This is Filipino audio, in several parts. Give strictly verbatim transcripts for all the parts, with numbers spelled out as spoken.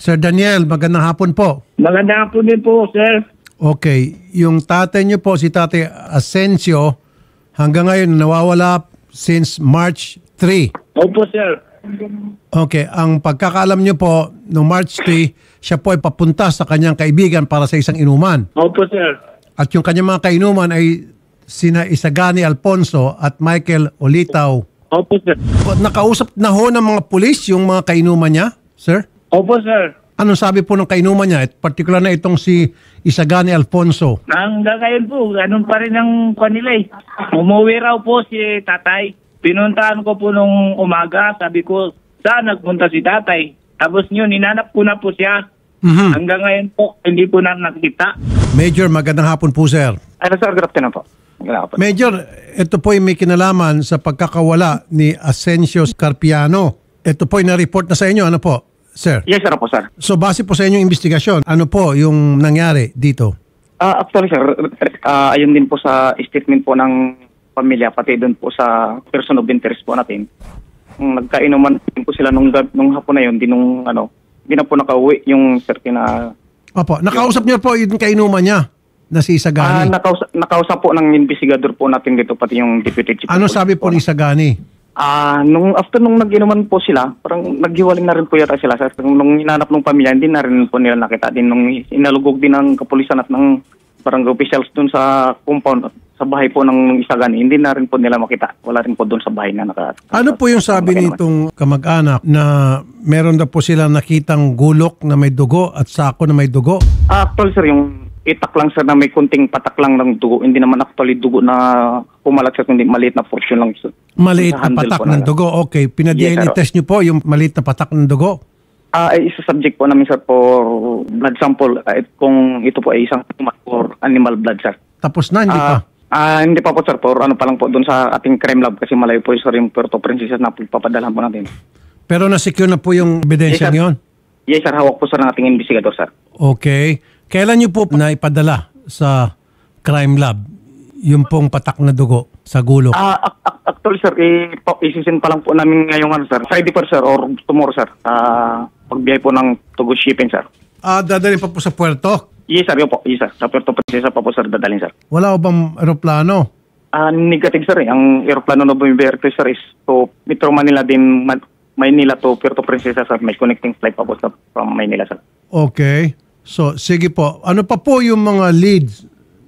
Sir Daniel, magandang hapon po. Magandang hapon din po, sir. Okay, yung tatay niyo po, si Tatay Asensio, hanggang ngayon nawawala since March third. Opo, sir. Okay, ang pagkakaalam niyo po, noong March third, siya po ay papunta sa kanyang kaibigan para sa isang inuman. Opo, sir. At yung kanyang mga kainuman ay sina Isagani Alfonso at Michael Olitaw. Opo, sir. Nakausap na ho ng mga pulis yung mga kainuman niya, sir? Opo, sir. Anong sabi po ng kainuman niya? At particular na itong si Isagani Alfonso. Hanggang ngayon po, ganun pa rin ang kanila eh. Umuwi raw po si tatay. Pinuntahan ko po nung umaga. Sabi ko, saan nagpunta si tatay? Tapos yun, ninanap ko na po siya. Mm-hmm. Hanggang ngayon po, hindi po na nakita. Major, magandang hapon po, sir. Ano, sir? Good afternoon po. Major, ito po ay may kinalaman sa pagkakawala ni Asensio Carpiano. Ito po ay na-report na sa inyo. Ano po, sir? Yes, sir po, sir. So, base po sa inyong investigasyon, ano po yung nangyari dito? Uh, actually, sir, uh, ayun din po sa statement po ng pamilya, pati doon po sa person of interest po natin. Nung nagkainuman din po sila nung, nung hapon na yun, din nung ano, hindi na po nakauwi yung certain na... Opo, nakausap niyo po yung kainuman niya na si Isagani. Uh, nakausap, nakausap po ng investigador po natin dito, pati yung deputy chief. Ano sabi po ni Isagani? Ah, uh, nung after nung nag-inuman po sila, parang naghiwaling na rin po yata sila. Sa nung hinanap ng pamilya, hindi na rin po nila nakita din nung inalugog din ng kapulisan at ng barangay officials dun sa compound sa bahay po ng Isagani. Hindi na rin po nila makita. Wala rin po dun sa bahay na naka. Ano po yung sabi nitong kamag-anak na meron daw po silang nakitang gulok na may dugo at sako na may dugo? Ah, actually, sir, yung itak lang, sir, na may kunting patak lang ng dugo. Hindi naman actually dugo na pumalat, sir, kundi maliit na portion lang, sir. Maliit na patak ng dugo. Okay. Pinad-D N A test nyo po yung maliit na patak ng dugo? Ah, uh, isa subject po namin, sir, for blood sample. Uh, kung ito po ay isang for animal blood, sir. Tapos na, hindi uh, pa? Ah, uh, hindi pa po, sir. For ano pa lang po doon sa ating crime lab kasi malayo po, sir, yung Puerto Princesa na papadalhan po natin. Pero na-secure na po yung ebidensya yes, niyon? Yes, sir. Hawak po, sir, ng ating investigador, sir. Okay. Kailan nyo po na ipadala sa crime lab yung pong patak na dugo sa gulok? Ah, uh, actually, sir, i-isisin pa lang po namin ngayong ano, sir. Friday po, sir, or tomorrow, sir. Ah, uh, pagbiyay po ng Tugo Shipping, sir. Ah, dadalhin pa po sa puerto? Yes, sir. Yun po. Yes, sir. Sa Puerto Princesa pa po, sir, dadalhin, sir. Wala o bang aeroplano? Ah, uh, negative, sir. Eh. Ang aeroplano na bumibiyay, sir, is to Metro Manila din, Maynila to Puerto Princesa, sir. May connecting flight pa po, sir, from Maynila, sir. Okay. So, sige po. Ano pa po yung mga leads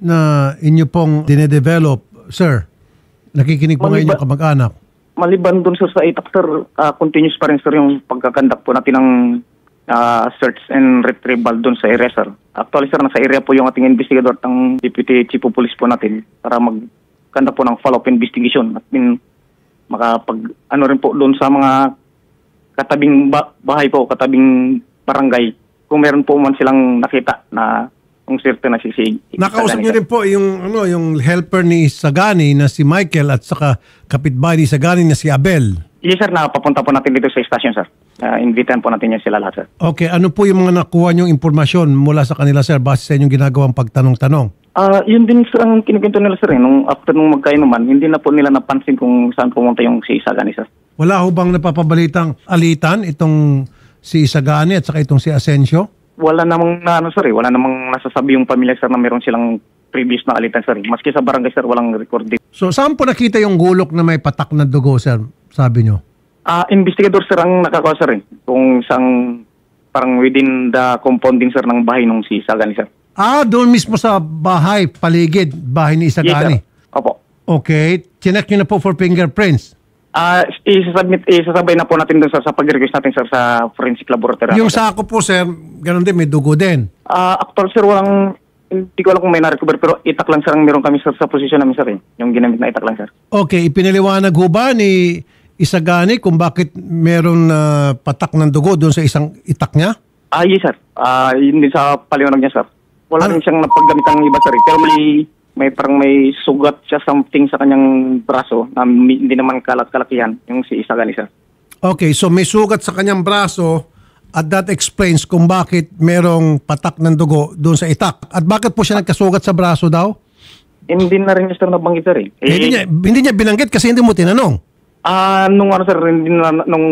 na inyo pong dinedevelop, sir? Nakikinig po ngayon yung kamag-anak. Maliban dun, sir, sa itak, sir, uh, continuous pa rin, sir, yung pagkakandak po natin ng uh, search and retrieval dun sa area, sir. Actually, sir, nasa area po yung ating investigador at ang Deputy Chief of Police po natin para magkandak po ng follow-up investigation at min, makapag, ano rin po dun sa mga katabing ba- bahay po, katabing barangay, kung meron po man silang nakita na kung certain na si si Nakausap niyo rin po yung ano yung helper ni Sagani na si Michael at saka kapitbahay ni Sagani na si Abel. Yes, sir, napapunta po natin dito sa station, sir. Uh, invitahan po natin yan sila lahat, sir. Okay, ano po yung mga nakuha niyong impormasyon mula sa kanila, sir, base sa inyong ginagawang pagtanong-tanong? Ah, uh, yun din, sir, ang kinikwento nila, sir, eh. Nung after nung magkainuman, hindi na po nila napansin kung saan pumunta yung si Sagani, sir. Wala ho bang napapabalitang alitan itong si Sagani at saka itong si Asensio? Wala namang na ano, sir, eh. Wala namang nasasabi yung pamilya, sir, na meron silang previous na alitan, sir. Maski sa barangay, sir, walang record din. So, saan po nakita yung gulok na may patak na dugo, sir? Sabi nyo? Ah, uh, investigador, sir, ang nakakawa, sir, eh. Kung isang parang within the compound din, sir, ng bahay nung si Sagani, sir. Ah, doon mismo sa bahay, paligid, bahay ni Sagani? Yes, sir. Opo. Okay. Chinek nyo na po for fingerprints? Ah, uh, isasubmit, isasabay na po natin doon sa, sa pag-request natin, sir, sa forensic laboratory. Yung sako po, sir, ganun din, may dugo din. Ah, uh, actual, sir, walang, hindi ko alam kung may na-recover, pero itak lang, sir, ang meron kami, sir, sa posisyon namin, sir, eh. Yung ginamit na itak lang, sir. Okay, ipinaliwanag ho ba ni Isagani kung bakit meron uh, patak ng dugo doon sa isang itak niya? Ah, yes, sir. Ah, uh, yun din sa paliwanag niya, sir. Wala ano? rin siyang napaggamit ng iba, sir, eh. Pero may may parang may sugat siya something sa kanyang braso na hindi naman kalat-kalakihan yung si Isagani, sir. Okay, so may sugat sa kanyang braso at that explains kung bakit merong patak ng dugo doon sa itak. At bakit po siya nagkasugat sa braso daw? Hindi na rin, sir, nabanggit, sir, eh. eh hindi, niya, hindi niya binanggit kasi hindi mo tinanong. Ah, uh, nung ano, sir, hindi na, nung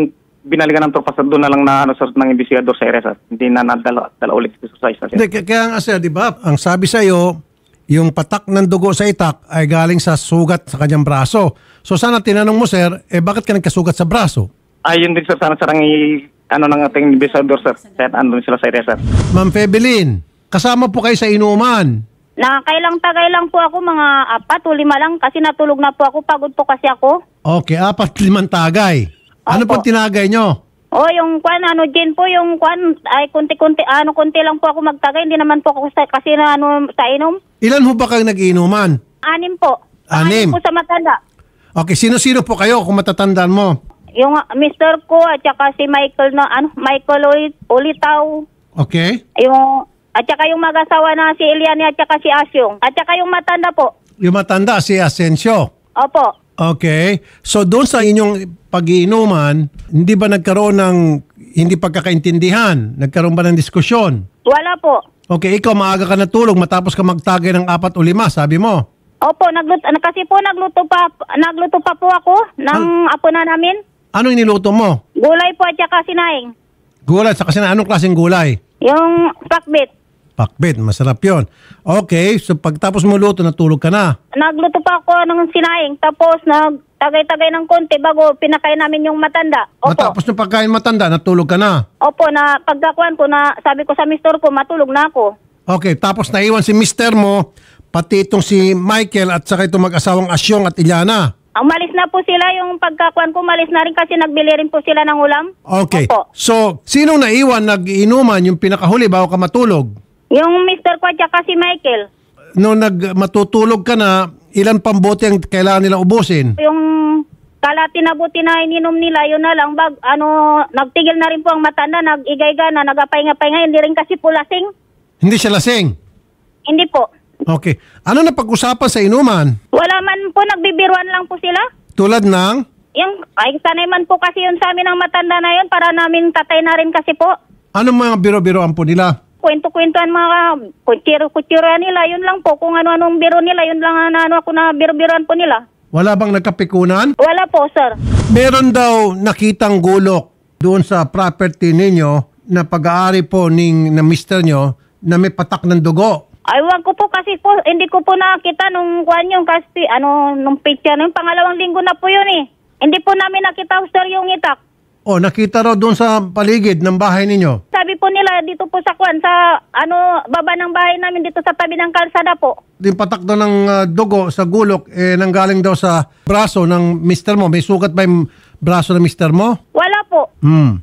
binalikan ng tropa sir, doon na lang na ano sir ng investigador sa area sir. Hindi na nadala dala ulit sa exercise sir. Hindi, k- kaya nga sir, di ba, ang sabi sa iyo, yung patak ng dugo sa itak ay galing sa sugat sa kanyang braso. So sana tinanong mo sir, eh bakit ka nagkasugat sa braso? Ayun din sir, sana sir ang i- ano ng ating investigador sir. Kaya andun sila sa area sir. Ma'am Febelin, kasama po kayo sa inuman. Nakakailang tagay lang po ako, mga apat o lima lang kasi natulog na po ako. Pagod po kasi ako. Okay, apat limang tagay. Ano Opo. po tinagay nyo? O yung kwan, ano din po, yung kwan, ay kunti-kunti, ano, kunti lang po ako magtagay. Hindi naman po ako sa, kasi na, ano, sa inom. Ilan ho ba kayo nag-inuman? Anim po. Anim? po sa matanda. Okay, sino-sino po kayo kung matatandaan mo? Yung uh, mister ko at saka si Michael na, ano, Michael Ulit, Ulitaw. Okay. Yung, at saka yung mag-asawa na si Eliane at saka si Asyong. At saka yung matanda po. Yung matanda, si Asensio. Opo. Okay. So doon sa inyong pag-iinuman, hindi ba nagkaroon ng hindi pagkakaintindihan? Nagkaroon ba ng diskusyon? Wala po. Okay, ikaw maaga ka natulog matapos ka magtagay ng apat o lima, sabi mo. Opo, nagluto, kasi po nagluto pa, nagluto pa po ako ng apo na namin. Anong niluto mo? Gulay po at saka sinaing. Gulay, sa kasi anong klaseng gulay? Yung pakbit. Pakbet, masarap yon. Okay, so pagtapos mo luto, natulog ka na. Nagluto pa ako ng sinaing. Tapos nagtagay-tagay ng konti bago pinakain namin yung matanda. Opo. Matapos ng pagkain matanda, natulog ka na. Opo, na pagkakuan ko na sabi ko sa mister ko, matulog na ako. Okay, tapos naiwan si mister mo, pati itong si Michael at saka itong mag-asawang Asyong at Iliana. Ang malis na po sila, yung pagkakuan ko, malis na rin kasi nagbili rin po sila ng ulam. Okay, Opo. so sinong naiwan, nag-inuman, yung pinakahuli bago ka matulog? Yung mister ko at saka si Michael. Nung nag-matutulog ka na, ilan pang bote ang kailangan nila ubusin? Yung kalati na buti na ininom nila, yun na lang. Bag, ano, nagtigil na rin po ang matanda, nag-igay-ga na, nagapay-nga-pay-nga. Hindi rin kasi po lasing. Hindi siya lasing? Hindi po. Okay. Ano na pag-usapan sa inuman? Wala man po, nagbibiruan lang po sila. Tulad ng? Yung, ay, sanay man po kasi yun sa amin ang matanda na yun para namin tatay na rin kasi po. Anong mga biro-biroan po nila? Kwento-kwentuhan mga kutsiro-kutsiro nila, yun lang po. Kung ano-anong biro nila, yun lang ang ano ako na biro-biroan po nila. Wala bang nagkapikunan? Wala po, sir. Meron daw nakitang gulok doon sa property ninyo na pag-aari po ning na mister nyo na may patak ng dugo. Ay, wag ko po kasi po, hindi ko po nakita nung kwan yung kasi, ano, nung picture, nung pangalawang linggo na po yun eh. Hindi po namin nakita, sir, yung itak. O, nakita raw doon sa paligid ng bahay ninyo. Sabi po nila dito po sa kwan, sa ano, baba ng bahay namin dito sa tabi ng kalsada po. Yung patak daw ng uh, dugo sa gulok, eh, nanggaling daw sa braso ng mister mo. May sugat ba yung braso ng mister mo? Wala po. Hmm.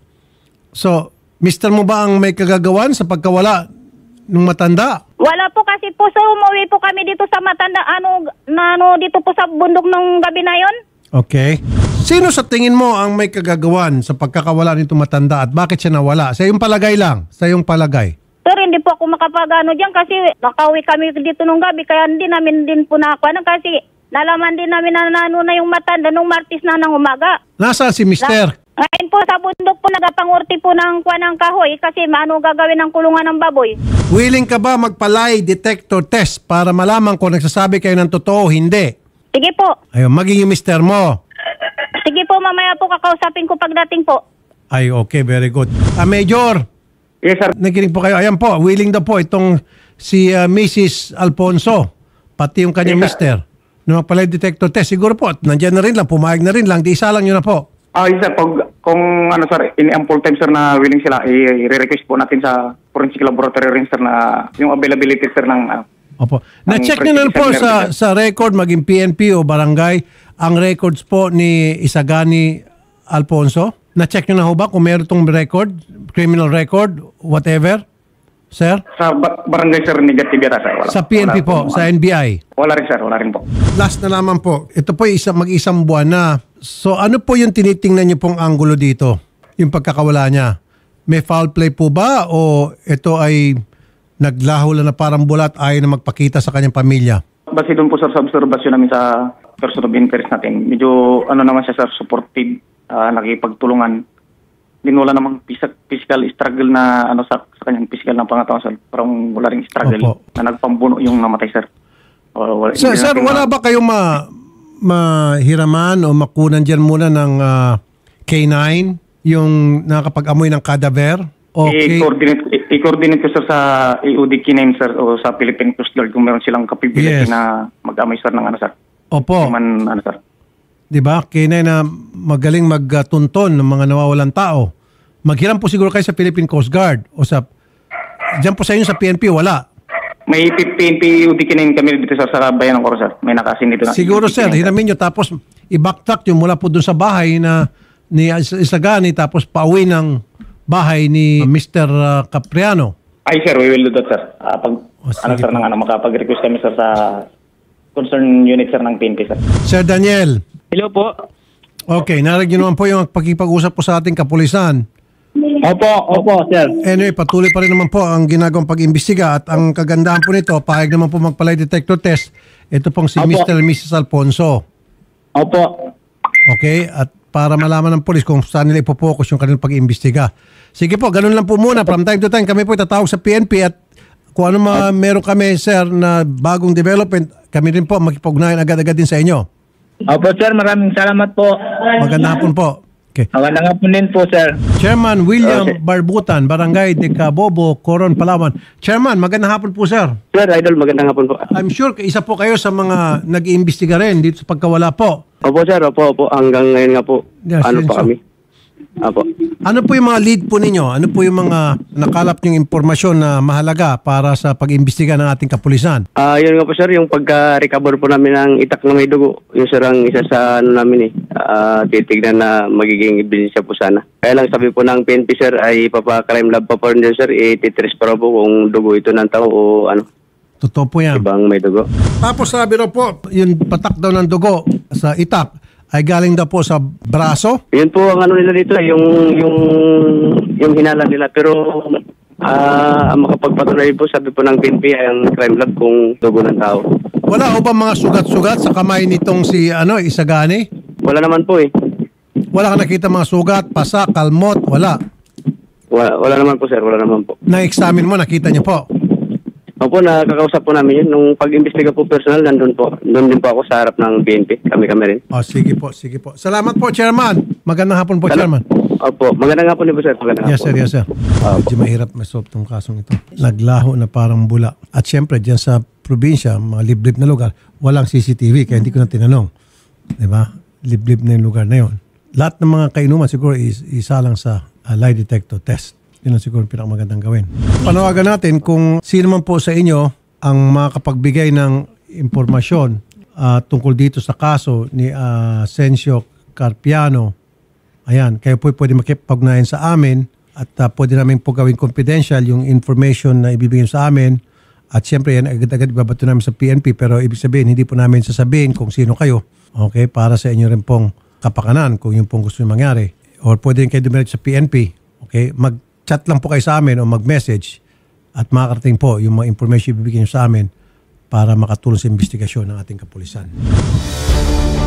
So, mister mo ba ang may kagagawan sa pagkawala ng matanda? Wala po kasi po, so umuwi po kami dito sa matanda, ano, na, ano dito po sa bundok ng gabi na yon. Okay. Sino sa tingin mo ang may kagagawan sa pagkakawala nito matanda at bakit siya nawala? Sa iyong palagay lang, sa iyong palagay. Sir, hindi po ako makapagano dyan kasi nakauwi kami dito nung gabi kaya hindi namin din po nakakuha kasi nalaman din namin na nano na yung matanda nung Martes na ng umaga. Nasaan si mister? Ngayon po sa bundok po nagapangurti po ng kuha ng kahoy kasi maano gagawin ng kulungan ng baboy. Willing ka ba magpa-lie detector test para malaman kung nagsasabi kayo ng totoo o hindi? Sige po. Ayun, maging yung mister mo. Sige po, mamaya po kakausapin ko pagdating po. Ay, okay, very good. Ah, Major, Yes sir. nakikinig po kayo. Ayan po, willing daw po itong si uh, Missus Alfonso, pati yung kanyang Yes, mister, na magpa-lie detector test. Siguro po, nandiyan na rin lang, pumayag na rin lang, di isa lang yun na po. Ah, yes sir, pag, kung ano sir, in ample time sir na willing sila, i- i-request po natin sa forensic laboratory rin sir na yung availability sir ng uh, Opo. Na-check nyo na po sa, sa record, maging P N P o barangay, ang records po ni Isagani Alfonso. Na-check nyo na ho ba kung meron itong record, criminal record, whatever? Sir? sa ba- barangay sir negative yata sir. Wala, Sa P N P wala po, pong- sa N B I. Wala rin sir, wala rin po. Last na naman po, ito po isa, mag-isang buwan na. So ano po yung tinitingnan nyo pong angulo dito? Yung pagkakawala niya? May foul play po ba o ito ay naglaho lang na parang bulat ayaw na magpakita sa kanyang pamilya? Base doon po sir sa obserbasyon namin sa person of interest natin, medyo ano naman siya sir, supportive, uh, nakipagtulungan. Din wala namang phys- physical struggle na ano sa, sa kanyang physical na pangatawan sir. Parang wala ring struggle Opo. na nagpambuno yung namatay sir. O, wala, Sir, hindi sir natin wala ma- ba kayong ma mahiraman o makunan dyan muna ng ah, K nine yung nakakapag-amoy ng cadaver? Okay. I-coordinate, i-coordinate ko sir sa A O D K name sir o sa Philippine Coast Guard kung meron silang capability Yes. na mag-amoy sir ng ano sir. Opo. Man, ano sir. Di ba? Kinay na magaling magtunton ng mga nawawalang tao. Maghiram po siguro kayo sa Philippine Coast Guard o sa... Diyan po sa inyo sa P N P, wala. May P N P A O D K name kami dito sir, sa bayan ng Coro sir. May nakasin dito na. Siguro sir, hiramin nyo tapos i-backtrack nyo mula po doon sa bahay na ni Isagani tapos pauwi ng bahay ni Mister uh, Capriano. Ay sir, we will do that sir. Uh, pag, O, ano sige sir, po. ng, ano, makapag-request kami sir sa concern unit sir ng P N P sir. Sir Daniel, Hello po. okay, narinig nyo naman po yung pagkipag-usap po sa ating kapulisan. Opo, opo, sir. Anyway, patuloy pa rin naman po ang ginagawang pag-imbestiga at ang kagandahan po nito, pahayag naman po magpalay detector test. Ito pong si Opo. Mister and Missus Alfonso. Opo. Okay? At para malaman ng polis kung saan nila ipopokus yung kanilang pag-imbestiga. Sige po, ganun lang po muna. From time to time, kami po itatawag sa P N P at kung ano ma meron kami, sir, na bagong development, kami rin po makipag-ugnayan agad-agad din sa inyo. Opo, sir. Maraming salamat po. Magandang hapon po. Okay. Magandang hapon din po, sir. Chairman William Barbutan, Barangay de Cabobo, Coron, Palawan. Chairman, magandang hapon po, sir. Sir, Idol, magandang hapon po. I'm sure isa po kayo sa mga nag-iimbestiga rin dito sa pagkawala po. Opo sir, opo, opo. Hanggang ngayon nga po, Yes, ano yes, pa so- kami. Opo. Ano po yung mga lead po ninyo? Ano po yung mga nakalap nyong impormasyon na mahalaga para sa pag-imbestiga ng ating kapulisan? Ah, yun nga po sir, yung pagka-recover po namin ng itak na may dugo, yung sir ang isa sa ano namin eh, ah, titignan na magiging ebidensya po sana. Kaya lang sabi po ng P N P sir ay papa-crime lab pa po rin dyan sir, ititrace pa po kung dugo ito ng tao o ano, Totoo po yan. ibang may dugo. Tapos sabi raw po, yung patak daw ng dugo sa itak ay galing daw po sa braso. Yun po ang ano nila dito, yung yung yung hinala nila pero ah ang makapagpatunay po sabi po ng P N P ay ang crime lab kung dugo ng tao. Wala ho ba mga sugat-sugat sa kamay nitong si ano Isagani? Wala naman po eh. Wala ka nakita mga sugat, pasa, kalmot, wala. Wala, wala naman po sir, wala naman po. Na-examine mo, nakita niyo po. Opo, nakakausap po namin yun. Nung pag-imbestiga po personal, nandun po. Nandun din po ako sa harap ng P N P. Kami-kami rin. Oh, sige po, sige po. Salamat po, Chairman. Magandang hapon po, Salam- Chairman. Opo, magandang nga po niyo po sir. Magandang Yes, hapon. sir, yes, sir. Medyo mahirap masolve tong kasong ito. Naglaho na parang bula. At syempre, dyan sa probinsya, mga liblib na lugar, walang C C T V, kaya hindi ko na tinanong. Diba? Liblib na yung lugar na yon. Lahat ng mga kainuman siguro is, isa lang sa uh, lie detector test. Yun ang siguro pinakamagandang gawin. Panawagan natin kung sino man po sa inyo ang makapagbigay ng impormasyon uh, tungkol dito sa kaso ni uh, Sencio Carpiano. Ayan, kayo po pwede makipag-ugnayan sa amin at uh, pwede namin po gawing confidential yung information na ibibigay sa amin. At siyempre yan, agad-agad ibabato namin sa P N P pero ibig sabihin, hindi po namin sasabihin kung sino kayo. Okay, para sa inyo rin pong kapakanan kung yung pong gusto nyo mangyari. Or pwede rin kayo dumiretso sa P N P. Okay, mag-chat lang po kayo sa amin o mag-message at makakarating po yung mga information ibibigay nyo sa amin para makatulong sa investigasyon ng ating kapulisan.